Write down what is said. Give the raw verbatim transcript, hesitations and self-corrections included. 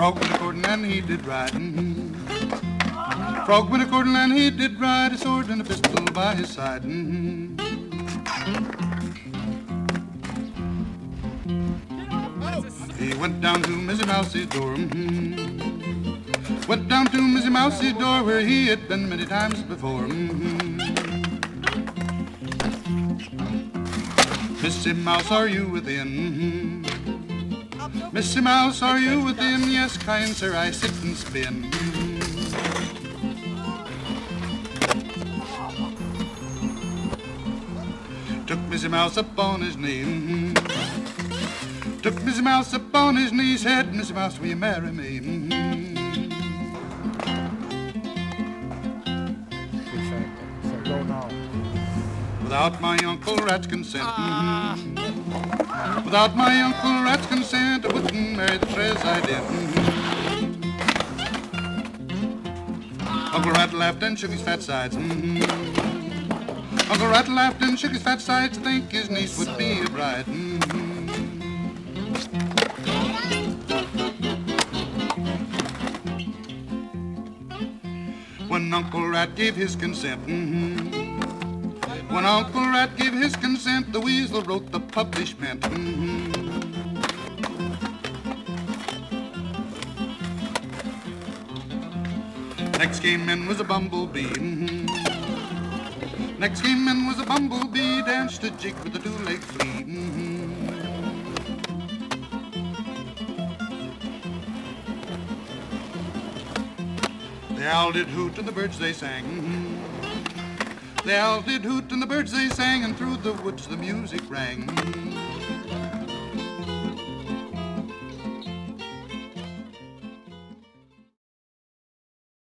Frog went a-courting and he did ride. Frog went a-courting and he did ride, a sword and a pistol by his side. He went down to Missy Mouse's door. Went down to Missy Mouse's door where he had been many times before. Missy Mouse, are you within? Missy Mouse, are you within? Yes, kind sir, I sit and spin. Took Missy Mouse up on his knee. Took Missy Mouse up on his knee, said, Missy Mouse, will you marry me? Go now. Without my Uncle Rat's consent. Ah. Without my Uncle Rat's consent, I wouldn't marry the president. Uncle Rat laughed and shook his fat sides. Uncle Rat laughed and shook his fat sides to think his niece would be a bride. When Uncle Rat gave his consent, when Uncle Rat gave his consent, the weasel wrote the publishment. Next came in was a bumblebee. Next came in was a bumblebee, danced a jig with a two-legged flea. The owl did hoot and the birds they sang. The owl did hoot and the birds they sang, and through the woods the music rang.